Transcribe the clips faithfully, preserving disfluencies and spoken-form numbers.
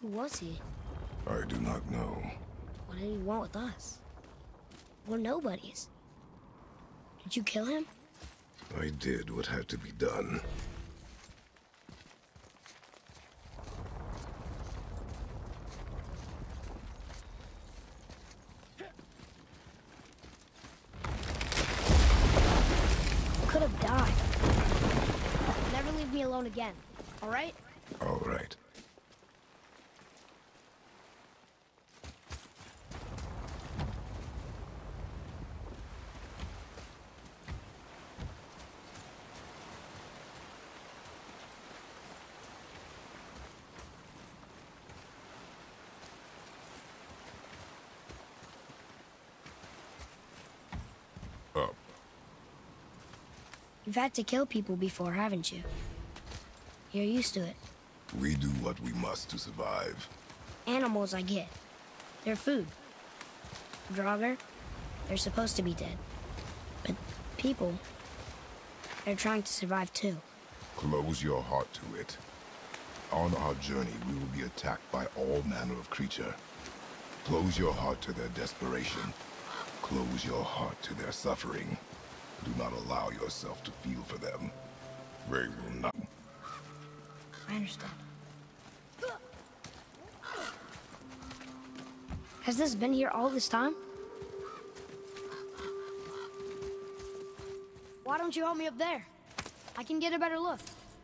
Who was he? I do not know. What did he want with us? We're nobodies. Did you kill him? I did what had to be done. Could have died. Never leave me alone again, all right? All right. Up. You've had to kill people before, haven't you? You're used to it. We do what we must to survive. Animals, I get. They're food. Draugr, they're supposed to be dead. But people, they're trying to survive too. Close your heart to it. On our journey, we will be attacked by all manner of creature. Close your heart to their desperation. Close your heart to their suffering. Do not allow yourself to feel for them. They will not. I understand. Has this been here all this time? Why don't you help me up there? I can get a better look.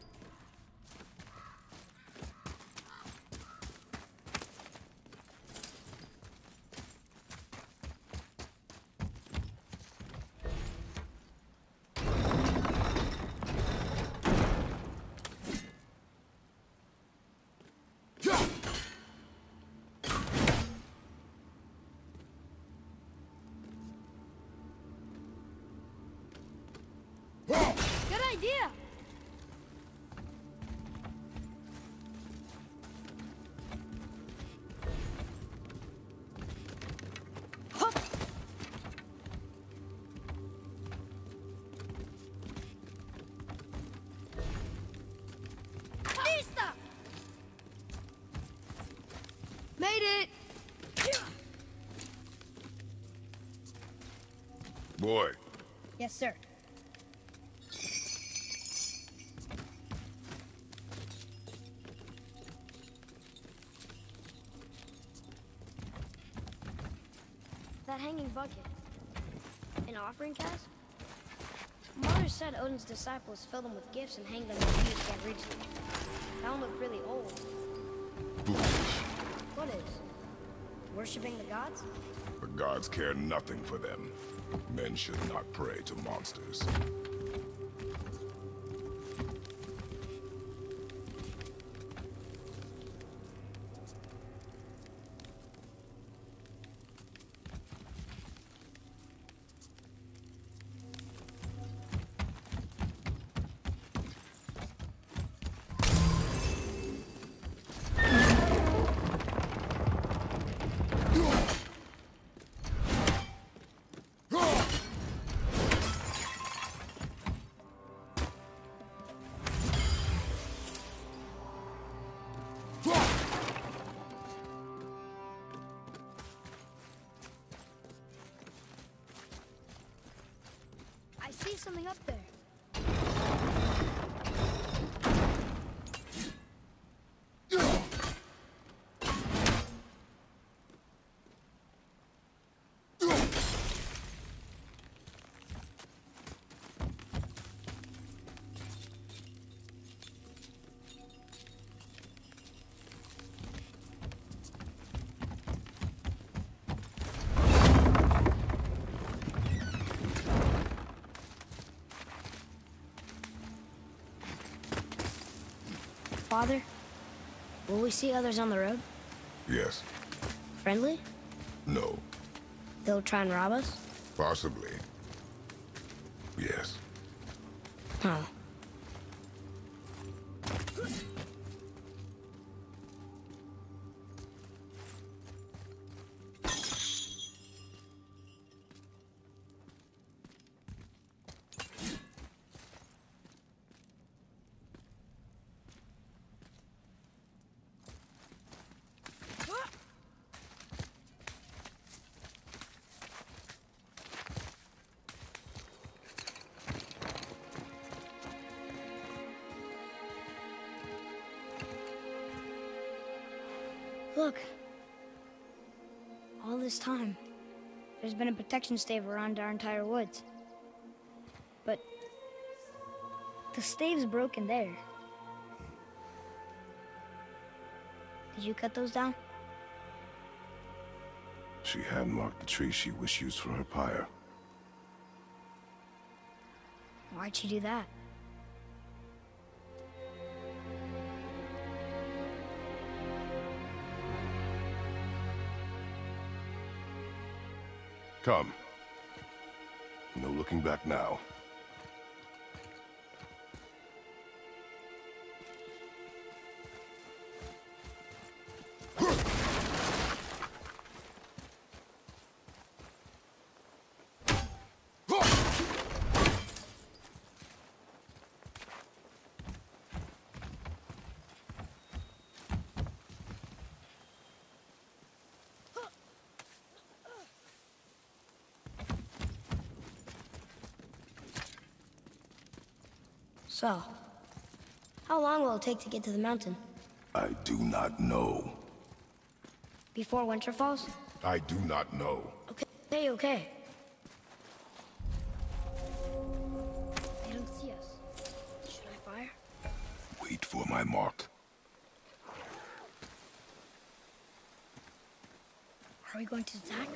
Good idea! Hup. Lista! Made it! Boy. Yes, sir. That hanging bucket. An offering cask? Mother said Odin's disciples fill them with gifts and hang them when thieves can't reach them. That one looked really old. Foolish. What is? Worshipping the gods? The gods care nothing for them. Men should not pray to monsters. I see something up there. Father, will we see others on the road? Yes. Friendly? No. They'll try and rob us? Possibly. Yes. Huh. Look. All this time, there's been a protection stave around our entire woods. But the stave's broken there. Did you cut those down? She hand marked the tree she wished used for her pyre. Why'd she do that? Come. No looking back now. So, how long will it take to get to the mountain? I do not know. Before winter falls? I do not know. Okay, okay. They don't see us. Should I fire? Wait for my mark. Are we going to attack?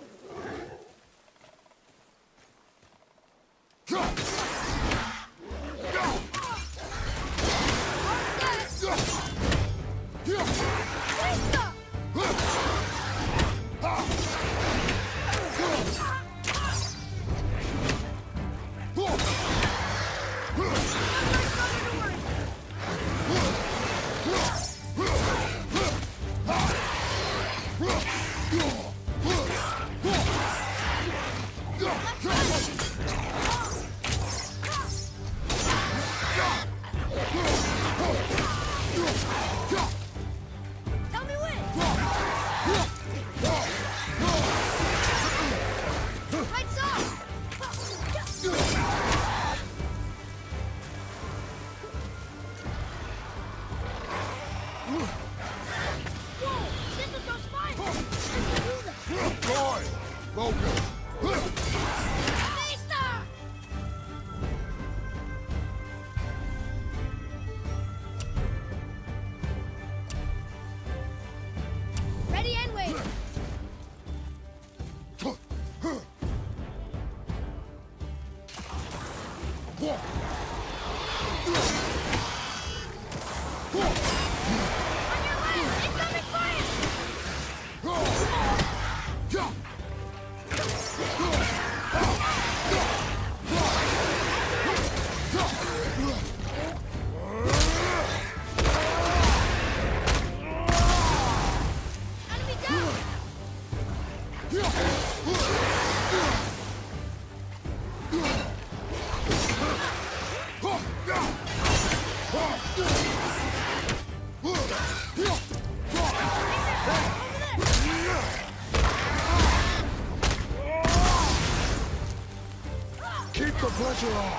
Pressure on!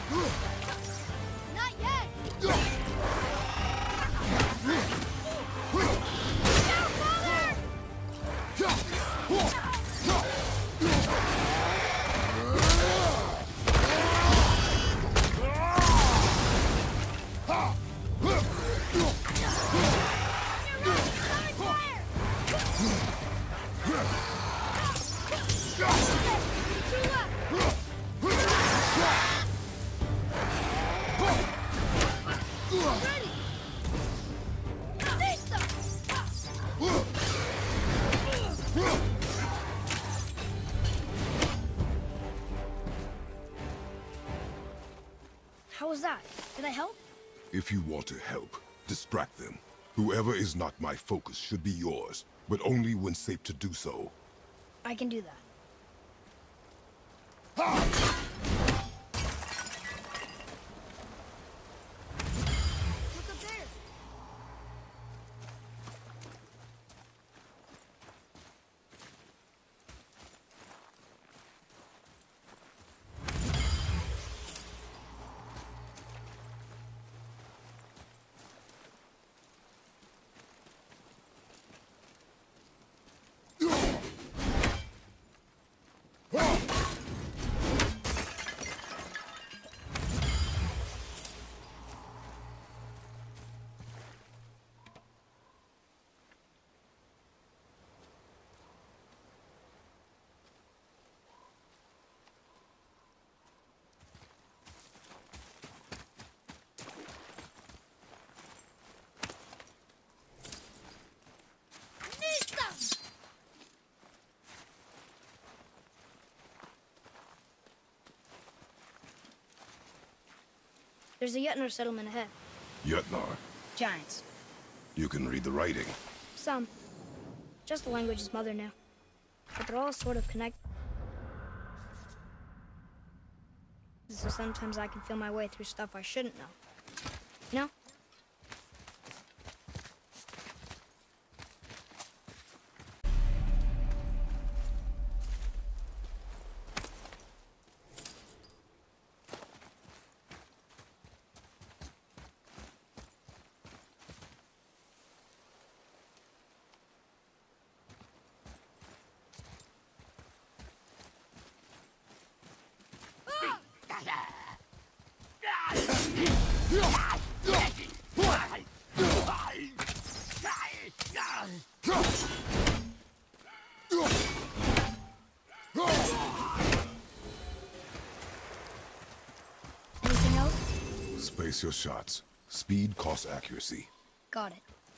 Not yet! How was that? Did I help? If you want to help, distract them. Whoever is not my focus should be yours, but only when safe to do so. I can do that. Look up there! There's a Jötnar settlement ahead. Jötnar. Giants. You can read the writing. Some. Just the language his mother knew. But they're all sort of connected. So sometimes I can feel my way through stuff I shouldn't know. You know? Anything else? Space your shots. Speed costs accuracy. Got it.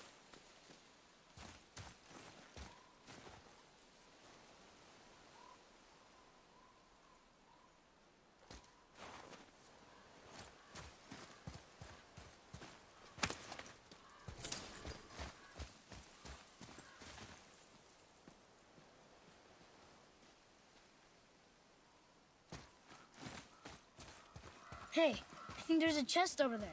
Hey, I think there's a chest over there.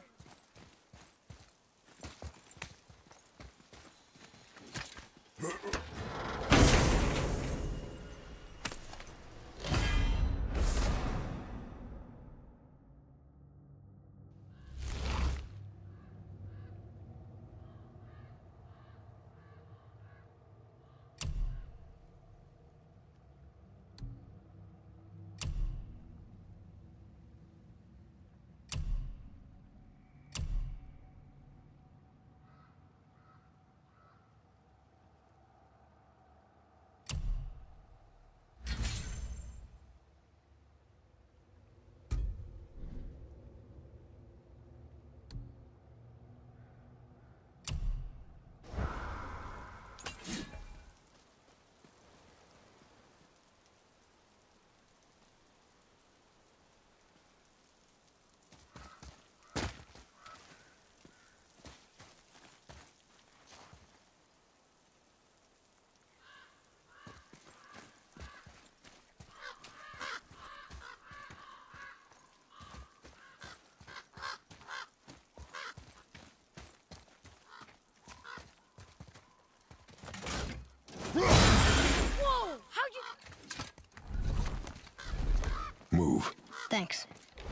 Whoa! How'd you... Move. Thanks.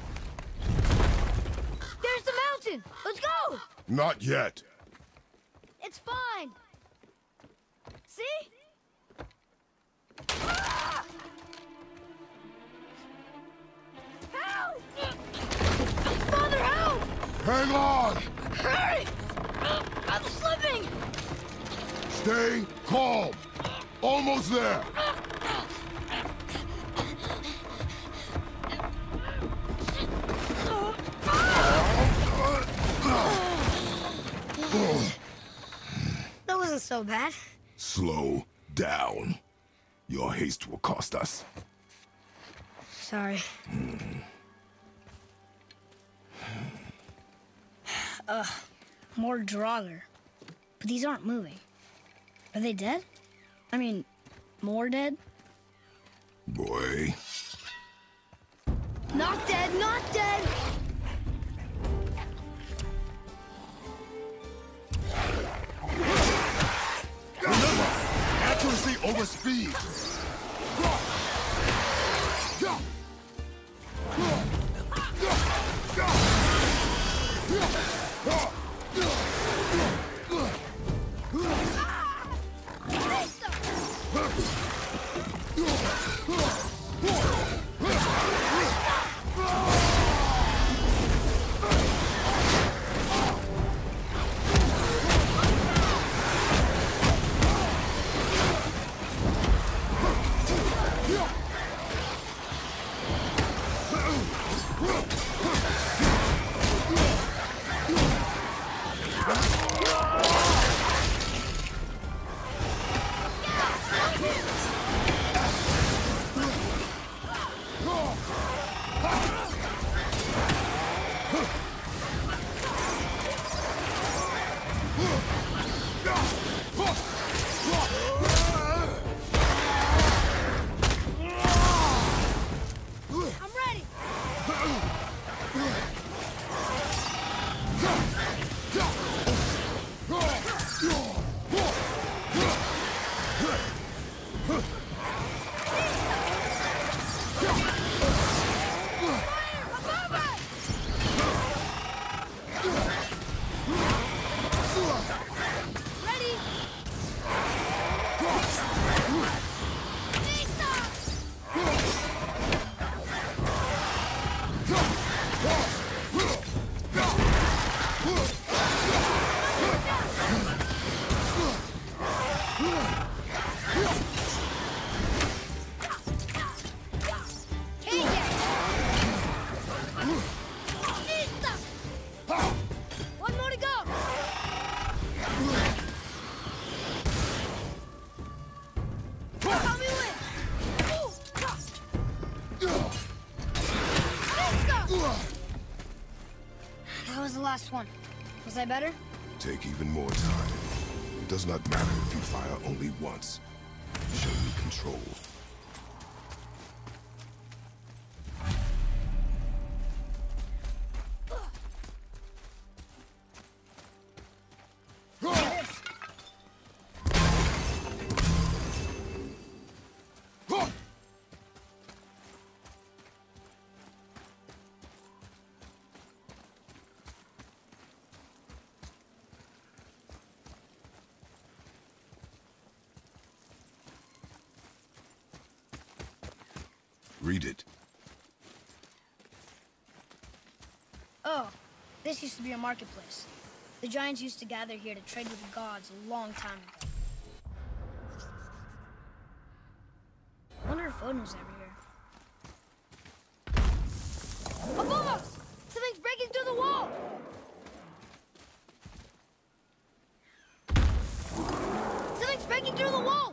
There's the mountain! Let's go! Not yet. It's fine! See? Ah! Help! Father, help! Hang on! Hurry! I'm slipping! Stay calm. Almost there. That wasn't so bad. Slow down. Your haste will cost us. Sorry. Ugh, more Draugr. But these aren't moving. Are they dead? I mean, more dead? Boy. Not dead, not dead! Remember, accuracy over speed. last one. Was I better? Take even more time. It does not matter if you fire only once. Show me control. Read it. Oh, this used to be a marketplace. The giants used to gather here to trade with the gods a long time ago. I wonder if Odin was ever here. Above us! Something's breaking through the wall! Something's breaking through the wall!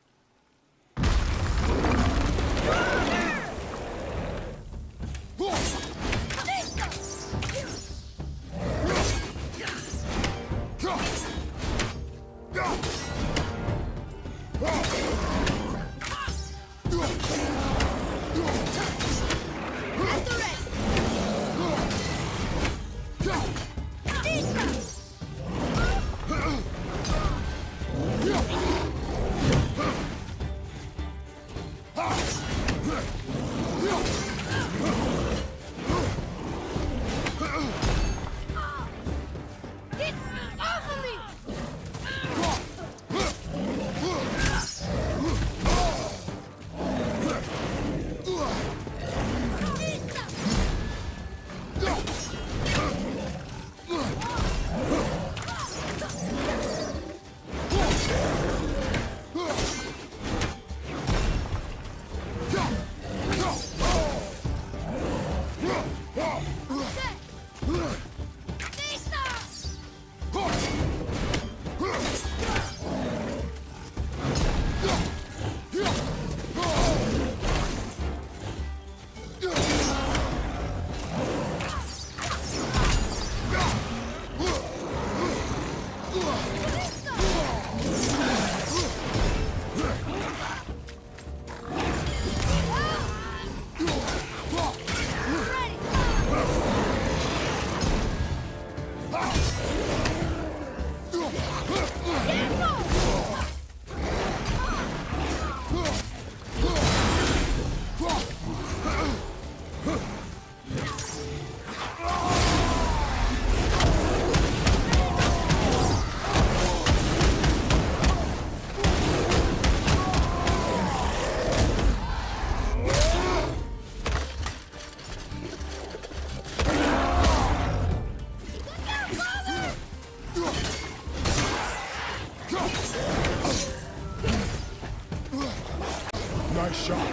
Nice shot.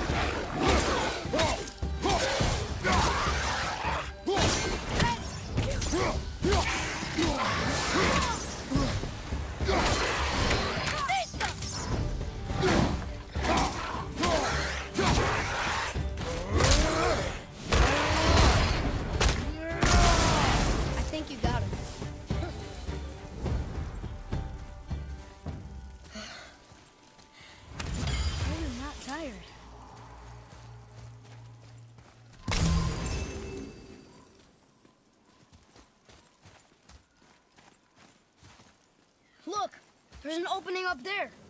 I think you got him. I'm not tired. Look, there's an opening up there.